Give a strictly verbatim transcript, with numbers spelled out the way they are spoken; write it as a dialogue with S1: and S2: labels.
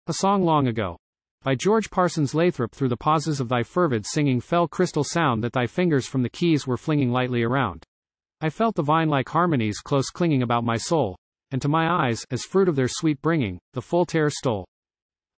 S1: A Song Long Ago. By George Parsons Lathrop. Through the pauses of thy fervid singing fell crystal sound that thy fingers from the keys were flinging lightly around. I felt the vine-like harmonies close clinging about my soul, and to my eyes, as fruit of their sweet bringing, the full terror stole.